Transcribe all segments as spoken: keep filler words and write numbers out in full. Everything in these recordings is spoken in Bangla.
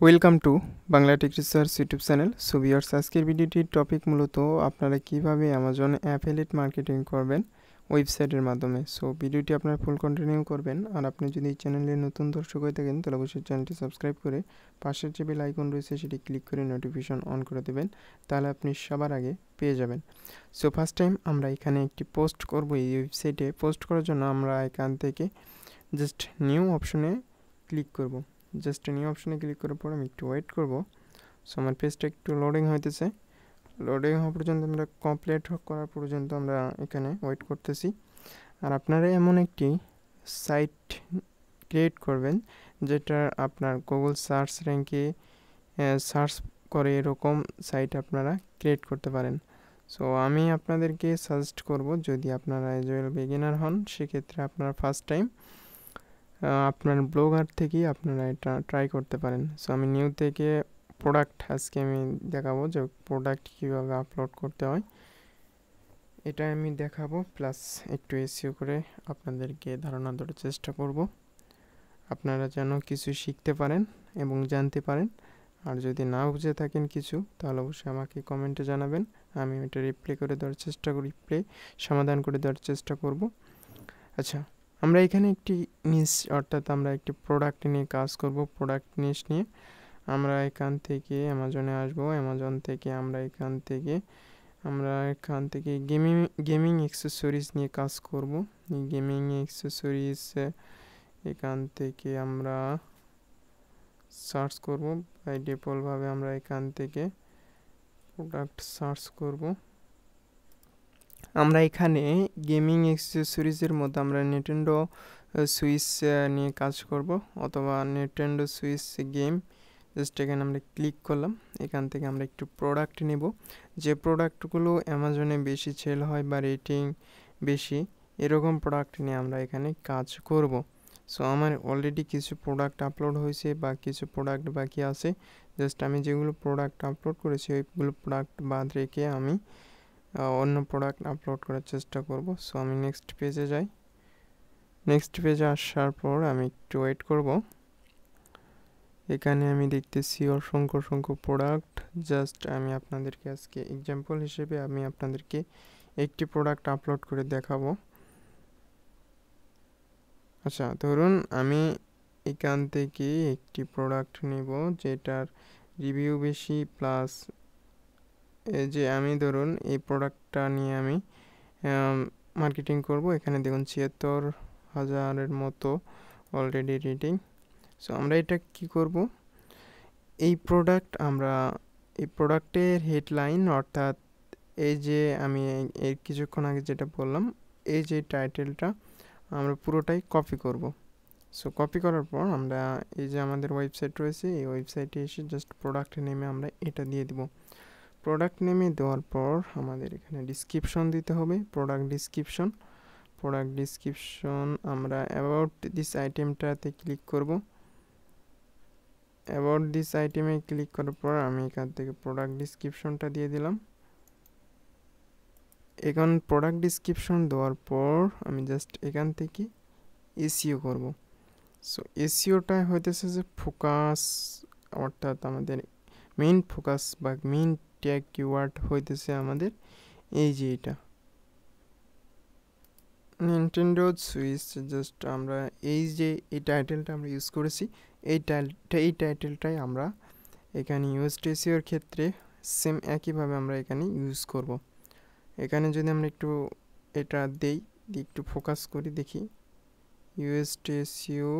Welcome to Bangla tech research YouTube channel. So viewers, আজকের ভিডিওটির টপিক মূলত আপনারা কিভাবে অ্যামাজন অ্যাফিলিয়েট মার্কেটিং করবেন ওয়েবসাইটের মাধ্যমে। সো ভিডিওটি আপনারা ফুল কন্টিনিউ করবেন। আর আপনি যদি এই চ্যানেলে নতুন দর্শক হয়ে থাকেন তাহলে অবশ্যই চ্যানেলটি সাবস্ক্রাইব করে পাশের যে বেল আইকন রয়েছে সেটি ক্লিক করে নোটিফিকেশন অন করে দেবেন, তাহলে আপনি সবার আগে পেয়ে যাবেন। সো ফার্স্ট টাইম আমরা এখানে একটি পোস্ট করব। এই ওয়েবসাইটে পোস্ট করার জন্য আমরা এখান থেকে জাস্ট নিউ অপশনে ক্লিক করব। জাস্ট নিউ অপশনে ক্লিক করার পর আমি একটু ওয়েট করব। সো আমার পেজটা একটু লোডিং হইতেছে। লোডিং হওয়া পর্যন্ত আমরা কমপ্লিট করার পর্যন্ত আমরা এখানে ওয়েট করতেছি। আর আপনারা এমন একটি সাইট ক্রিয়েট করবেন যেটা আপনার গুগল সার্চ র্যাঙ্কে সার্চ করে এরকম সাইট আপনারা ক্রিয়েট করতে পারেন। সো আমি আপনাদেরকে সাজেস্ট করব, যদি আপনারা এজ ওয়েল বিগিনার হন সেক্ষেত্রে আপনারা ফার্স্ট টাইম আপনার ব্লগার থেকেই আপনারা এটা ট্রাই করতে পারেন। সো আমি নিউ থেকে প্রোডাক্ট আজকে আমি দেখাবো যে প্রোডাক্ট কীভাবে আপলোড করতে হয়, এটা আমি দেখাবো। প্লাস একটু এসিও করে আপনাদেরকে ধারণা দেওয়ার চেষ্টা করব, আপনারা যেন কিছু শিখতে পারেন এবং জানতে পারেন। আর যদি না বুঝে থাকেন কিছু, তাহলে অবশ্যই আমাকে কমেন্টে জানাবেন, আমি এটা রিপ্লাই করে দেওয়ার চেষ্টা করি, রিপ্লাই সমাধান করে দেওয়ার চেষ্টা করব। আচ্ছা, আমরা এখানে একটি নিশ অর্থাৎ আমরা একটি প্রোডাক্ট নিয়ে কাজ করব। প্রোডাক্ট নিশ নিয়ে আমরা এখান থেকে অ্যামাজনে আসব। অ্যামাজন থেকে আমরা এখান থেকে আমরা এখান থেকে গেমিং গেমিং অ্যাক্সেসরিজ নিয়ে কাজ করব। গেমিং অ্যাক্সেসরিজ এখান থেকে আমরা সার্চ করব। বাই ডিফল্টভাবে আমরা এখান থেকে প্রোডাক্ট সার্চ করব। আমরা এখানে গেমিং অ্যাক্সেসরিজের মধ্যে আমরা নিনটেন্ডো সুইচ নিয়ে কাজ করব, অথবা নিনটেন্ডো সুইচ গেম। জাস্ট এখানে আমরা ক্লিক করলাম। এখান থেকে আমরা একটু প্রোডাক্ট নেব, যে প্রোডাক্টগুলো অ্যামাজনে বেশি সেল হয় বা রেটিং বেশি, এরকম প্রোডাক্ট নিয়ে আমরা এখানে কাজ করব। সো আমার অলরেডি কিছু প্রোডাক্ট আপলোড হয়েছে বা কিছু প্রোডাক্ট বাকি আছে। জাস্ট আমি যেগুলো প্রোডাক্ট আপলোড করেছি ওইগুলো প্রোডাক্ট বাদ রেখে আমি অন্য প্রোডাক্ট আপলোড করার চেষ্টা করব। সো আমি নেক্সট পেজে যাই। নেক্সট পেজে আসার পর আমি একটু ওয়েট করব। এখানে আমি দেখতেছি অসংখ্য অসংখ্য প্রোডাক্ট। জাস্ট আমি আপনাদেরকে আজকে এক্সাম্পল হিসেবে আমি আপনাদেরকে একটি প্রোডাক্ট আপলোড করে দেখাবো। আচ্ছা, ধরুন আমি এখান থেকে একটি প্রোডাক্ট নেব যেটার রিভিউ বেশি, প্লাস এই যে আমি ধরুন এই প্রোডাক্টটা নিয়ে আমি মার্কেটিং করব। এখানে দেখুন ছিয়াত্তর হাজারের মতো অলরেডি রেটিং। সো আমরা এটা কি করব, এই প্রোডাক্ট আমরা এই প্রোডাক্টের হেডলাইন অর্থাৎ এই যে আমি এই কিছুক্ষণ আগে যেটা বললাম এই যে টাইটেলটা আমরা পুরোটাই কপি করব। সো কপি করার পর আমরা এই যে আমাদের ওয়েবসাইট রয়েছে এই ওয়েবসাইটে এসে জাস্ট প্রোডাক্ট নেমে আমরা এটা দিয়ে দিব। প্রোডাক্ট নেমে দেওয়ার পর আমাদের এখানে ডিসক্রিপশন দিতে হবে, প্রোডাক্ট ডিসক্রিপশন। প্রোডাক্ট ডিসক্রিপশন আমরা অ্যাবাউট দিস আইটেমটাতে ক্লিক করব। অ্যাবাউট দিস আইটেমে ক্লিক করার পর আমি এখান থেকে প্রোডাক্ট ডিসক্রিপশনটা দিয়ে দিলাম। এখন প্রোডাক্ট ডিসক্রিপশন দেওয়ার পর আমি জাস্ট এখান থেকে এসইও করব। সো এসইওটা হইতেছে যে ফোকাস, অর্থাৎ আমাদের মেইন ফোকাস বা মেইন ট্যাগ কিওয়ার্ড হইতেছে আমাদের এই যে এটা নিনটেন্ডো সুইচ। জাস্ট আমরা এই যে এই টাইটেলটা আমরা ইউজ করেছি, এই টাইটেলটা এই টাইটেলটাই আমরা এখানে ইউএস এসইওর ক্ষেত্রে সেম একইভাবে আমরা এখানে ইউজ করব। এখানে যদি আমরা একটু এটা দেই, একটু ফোকাস করি, দেখি ইউএস এসইও।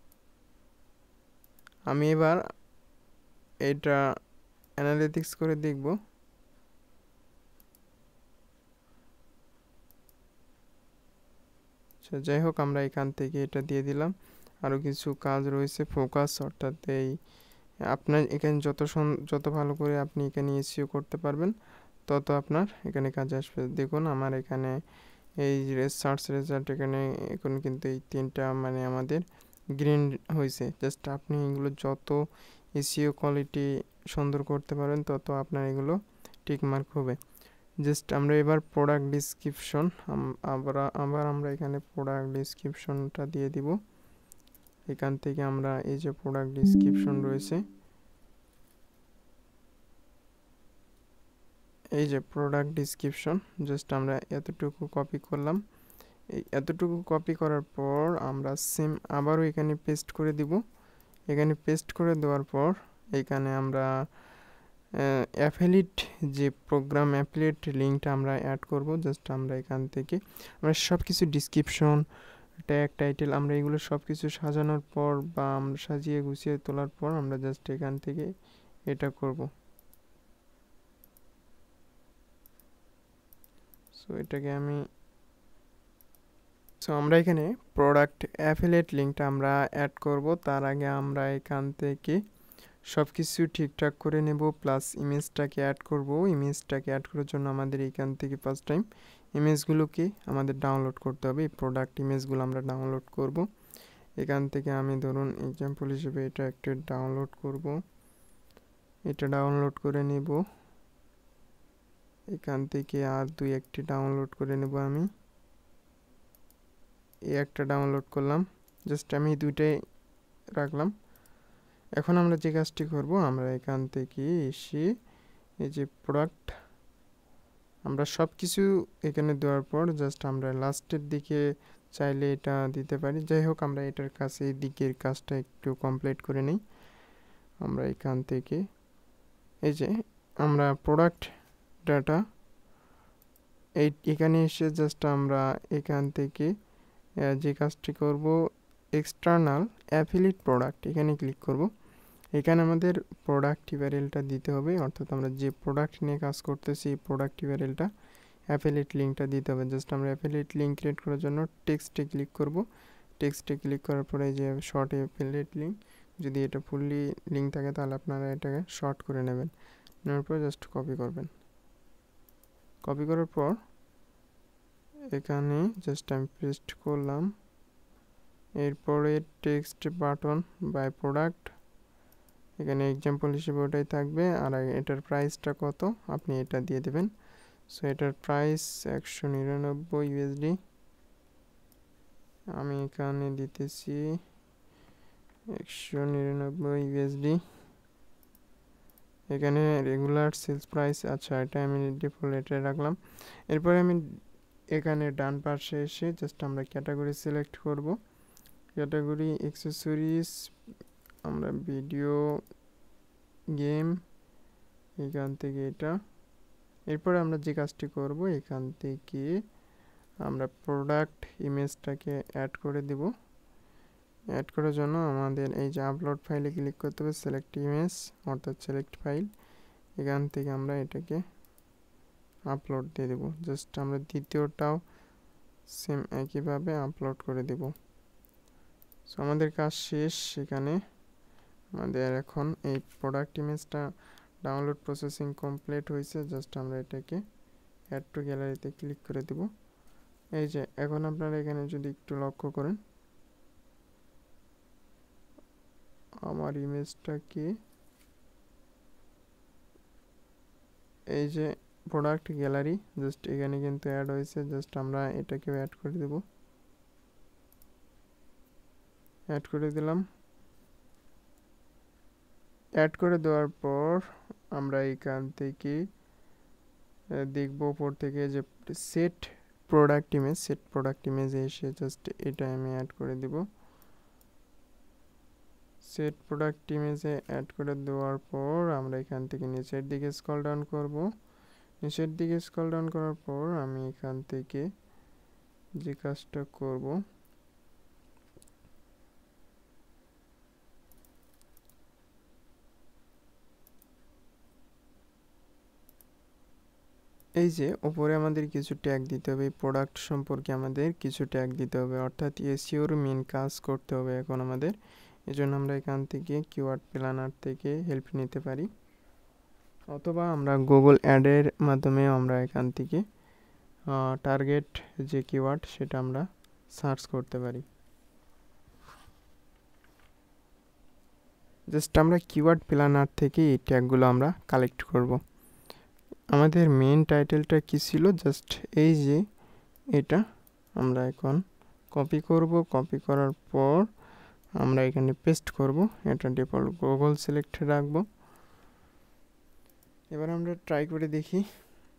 আমি এবার এটা অ্যানালিটিক্স করে দেখব। আচ্ছা, যাই হোক আমরা এখান থেকে এটা দিয়ে দিলাম। আরও কিছু কাজ রয়েছে ফোকাস, অর্থাৎ এই আপনার এখানে যত যত ভালো করে আপনি এখানে এসইও করতে পারবেন তত আপনার এখানে কাজে আসবে। দেখুন আমার এখানে এই সার্চ রেজাল্ট এখানে এখন কিন্তু এই তিনটা মানে আমাদের গ্রিন হয়েছে। জাস্ট আপনি এগুলো যত এসইও কোয়ালিটি সুন্দর করতে পারেন তত আপনার এগুলো টিকমার্ক হবে। জাস্ট আমরা এবার প্রোডাক্ট ডিসক্রিপশন আবার আবার আমরা এখানে প্রোডাক্ট ডিসক্রিপশনটা দিয়ে দিব। এখান থেকে আমরা এই যে প্রোডাক্ট ডিসক্রিপশন রয়েছে এই যে প্রোডাক্ট ডিসক্রিপশন, জাস্ট আমরা এতটুকু কপি করলাম। এই এতটুকু কপি করার পর আমরা সেম আবারও এখানে পেস্ট করে দিব। এখানে পেস্ট করে দেওয়ার পর এখানে আমরা অ্যাফিলিয়েট যে প্রোগ্রাম অ্যাফিলিয়েট লিঙ্কটা আমরা অ্যাড করব। জাস্ট আমরা এখান থেকে আমরা সব কিছু ডিসক্রিপশন, ট্যাগ, টাইটেল, আমরা এগুলো সব কিছু সাজানোর পর বা আমরা সাজিয়ে গুছিয়ে তোলার পর আমরা জাস্ট এখান থেকে এটা করব। সো এটাকে আমি সো আমরা এখানে প্রোডাক্ট অ্যাফিলিয়েট লিঙ্কটা আমরা অ্যাড করব। তার আগে আমরা এখান থেকে সব কিছু ঠিকঠাক করে নেব, প্লাস ইমেজটাকে অ্যাড করব। ইমেজটাকে অ্যাড করার জন্য আমাদের এখান থেকে ফার্স্ট টাইম ইমেজগুলোকে আমাদের ডাউনলোড করতে হবে। এই প্রোডাক্ট ইমেজগুলো আমরা ডাউনলোড করব। এখান থেকে আমি ধরুন এক্সাম্পল হিসেবে এটা একটা ডাউনলোড করব। এটা ডাউনলোড করে নেব। এখান থেকে আর দুই একটি ডাউনলোড করে নেব। আমি এই একটা ডাউনলোড করলাম, জাস্ট আমি দুইটাই রাখলাম। এখন আমরা যে কাজটি করব, আমরা এখান থেকে এসে এই যে প্রোডাক্ট আমরা সব কিছু এখানে দেওয়ার পর জাস্ট আমরা লাস্টের দিকে চাইলে এটা দিতে পারি। যাই হোক, আমরা এটার কাছে এই দিকের কাজটা একটু কমপ্লিট করে নিই। আমরা এখান থেকে এই যে আমরা প্রোডাক্ট ডাটা এই এখানে এসে জাস্ট আমরা এখান থেকে যে কাজটি করব, এক্সটার্নাল অ্যাফিলিয়েট প্রোডাক্ট এখানে ক্লিক করব। এখানে আমাদের প্রোডাক্ট ইউআরএলটা দিতে হবে, অর্থাৎ আমরা যে প্রোডাক্ট নিয়ে কাজ করতেছি এই প্রোডাক্ট ইউআরএলটা, অ্যাফিলিয়েট লিঙ্কটা দিতে হবে। জাস্ট আমরা অ্যাফিলিয়েট লিঙ্ক ক্রিয়েট করার জন্য টেক্সটে ক্লিক করব। টেক্সটে ক্লিক করার পরে যে শর্ট অ্যাফিলিয়েট লিঙ্ক, যদি এটা ফুললি লিঙ্ক থাকে তাহলে আপনারা এটাকে শর্ট করে নেবেন। নেওয়ার পর জাস্ট কপি করবেন। কপি করার পর এখানে জাস্ট আমি পেস্ট করলাম। এরপরে টেক্সট বাটন বাই প্রোডাক্ট, এখানে এক্সাম্পল হিসেবে ওটাই থাকবে। আর এটার প্রাইসটা কত আপনি এটা দিয়ে দেবেন। সো এটার প্রাইস একশো নিরানব্বই ইউএসডি, আমি এখানে দিতেছি একশো নিরানব্বই ইউএসডি। এখানে রেগুলার সেলস প্রাইস, আচ্ছা এটা আমি ডিফল্ট এটা রাখলাম। এরপরে আমি এখানে ডান পাশে এসে জাস্ট আমরা ক্যাটাগরি সিলেক্ট করব। ক্যাটাগরি অ্যাক্সেসরিজ, আমরা ভিডিও গেম, এখান থেকে এটা। এরপরে আমরা যে কাজটি করব, এখান থেকে আমরা প্রোডাক্ট ইমেজটাকে অ্যাড করে দেব। অ্যাড করার জন্য আমাদের এই যে আপলোড ফাইলে ক্লিক করতে হবে, সিলেক্ট ইমেজ অর্থাৎ সিলেক্ট ফাইল। এখান থেকে আমরা এটাকে আপলোড দিয়ে দেব। জাস্ট আমরা দ্বিতীয়টাও সেম একইভাবে আপলোড করে দেব। সো আমাদের কাজ শেষ। এখানে আমাদের এখন এই প্রোডাক্ট ইমেজটা ডাউনলোড প্রসেসিং কমপ্লিট হয়েছে। জাস্ট আমরা এটাকে অ্যাড টু গ্যালারিতে ক্লিক করে দেব। এই যে এখন আপনারা এখানে যদি একটু লক্ষ্য করেন, আমার ইমেজটাকে এই যে প্রোডাক্ট গ্যালারি জাস্ট এখানে কিন্তু অ্যাড হয়েছে। জাস্ট আমরা এটাকে অ্যাড করে দেব। অ্যাড করে দিলাম। অ্যাড করে দেওয়ার পর আমরা এখান থেকে দেখব উপর থেকে যে set product image, set product ইমেজে এসে জাস্ট এটা আমি অ্যাড করে দেব। সেট প্রোডাক্ট ইমেজে অ্যাড করে দেওয়ার পর আমরা এখান থেকে নিচের দিকে স্ক্রল ডাউন করব। নিচের দিকে স্ক্রল ডাউন করার পর আমি এখান থেকে যে কাজটা করব, এই যে উপরে আমাদের কিছু ট্যাগ দিতে হবে। প্রোডাক্ট সম্পর্কে আমাদের কিছু ট্যাগ দিতে হবে, অর্থাৎ এসইওর মেন কাজ করতে হবে এখন আমাদের। এজন্য আমরা এখান থেকে কিওয়ার্ড প্ল্যানার থেকে হেল্প নিতে পারি, অথবা আমরা গুগল অ্যাডের মাধ্যমে আমরা এখান থেকে টার্গেট যে কিওয়ার্ড সেটা আমরা সার্চ করতে পারি। জাস্ট আমরা কিওয়ার্ড প্ল্যানার থেকে এই ট্যাগগুলো আমরা কালেক্ট করব। আমাদের মেন টাইটেলটা কি ছিল, জাস্ট এই যে এটা আমরা এখন কপি করব। কপি করার পর আমরা এখানে পেস্ট করব। এটা ডিফল্ট গুগল সিলেক্ট রাখবো। এবার আমরা ট্রাই করে দেখি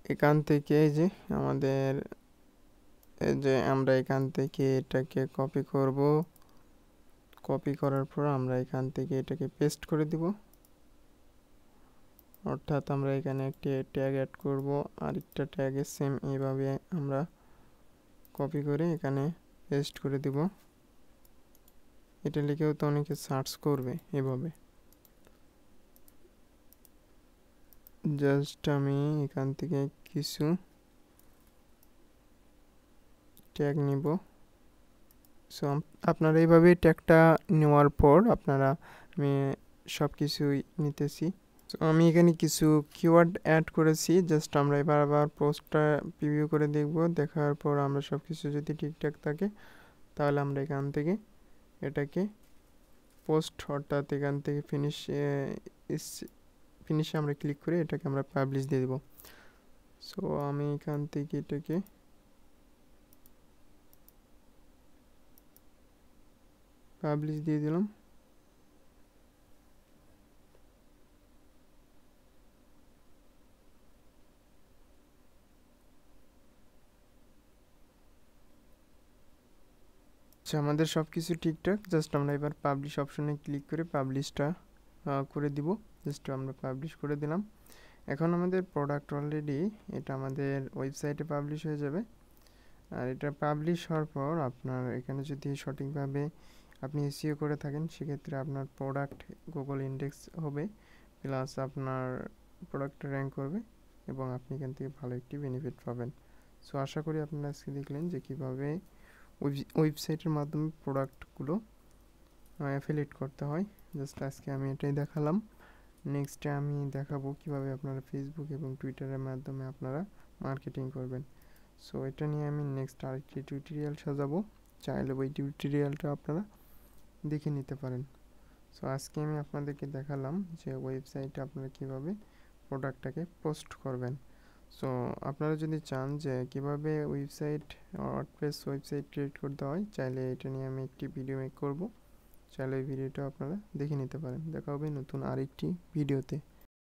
এখান থেকে এই যে আমাদের এই যে আমরা এখান থেকে এটাকে কপি করব, কপি করার পর আমরা এখান থেকে এটাকে পেস্ট করে দিব, অর্থাৎ আমরা এখানে একটি ট্যাগ অ্যাড করব, আরেকটা ট্যাগে সেম এইভাবে আমরা কপি করে এখানে পেস্ট করে দিব। এটা লিখেও তো অনেকে সার্চ করবে এভাবে। জাস্ট আমি এখান থেকে কিছু ট্যাগ নিব। সো আপনারা এইভাবে ট্যাগটা নেওয়ার পর আপনারা আমি সব কিছুই নিতেছি। সো আমি এখানে কিছু কিওয়ার্ড অ্যাড করেছি, জাস্ট আমরা এবার আবার পোস্টটা প্রিভিউ করে দেখব। দেখার পর আমরা সব কিছু যদি ঠিকঠাক থাকে তাহলে আমরা এখান থেকে এটাকে পোস্ট, অর্থাৎ এখান থেকে ফিনিশ ফিনিশে আমরা ক্লিক করে এটাকে আমরা পাবলিশ দিয়ে দেব। সো আমি এখান থেকে এটাকে পাবলিশ দিয়ে দিলাম। আচ্ছা, আমাদের সব কিছু ঠিকঠাক, জাস্ট আমরা এবার পাবলিশ অপশনে ক্লিক করে পাবলিশটা করে দিব। জাস্ট আমরা পাবলিশ করে দিলাম। এখন আমাদের প্রোডাক্ট অলরেডি এটা আমাদের ওয়েবসাইটে পাবলিশ হয়ে যাবে। আর এটা পাবলিশ হওয়ার পর আপনার এখানে যদি সঠিকভাবে আপনি এসইও করে থাকেন সেক্ষেত্রে আপনার প্রোডাক্ট গুগল ইন্ডেক্স হবে, প্লাস আপনার প্রোডাক্ট র্যাঙ্ক করবে এবং আপনি এখান থেকে ভালো একটি বেনিফিট পাবেন। সো আশা করি আপনারা আজকে দেখলেন যে কীভাবে ওয়েবসাইটের মাধ্যমে প্রোডাক্টগুলো অ্যাফিলিয়েট করতে হয়। জাস্ট আজকে আমি এটাই দেখালাম। নেক্সটে আমি দেখাবো কিভাবে আপনারা ফেসবুক এবং টুইটারের মাধ্যমে আপনারা মার্কেটিং করবেন। সো এটা নিয়ে আমি নেক্সট আরেকটি টিউটোরিয়াল সাজাবো, চাইলে ওই টিউটোরিয়ালটা আপনারা দেখে নিতে পারেন। সো আজকে আমি আপনাদেরকে দেখালাম যে ওয়েবসাইটে আপনারা কীভাবে প্রোডাক্টটাকে পোস্ট করবেন। সো আপনারা যদি চান যে কিভাবে ওয়েবসাইট ওয়ার্ডপ্রেস ওয়েবসাইট ক্রিয়েট করতে হয়, চাইলে এটা নিয়ে আমি একটি ভিডিও মেক করব, চাইলে ওই ভিডিওটা আপনারা দেখে নিতে পারেন। দেখা হবে নতুন আরেকটি ভিডিওতে।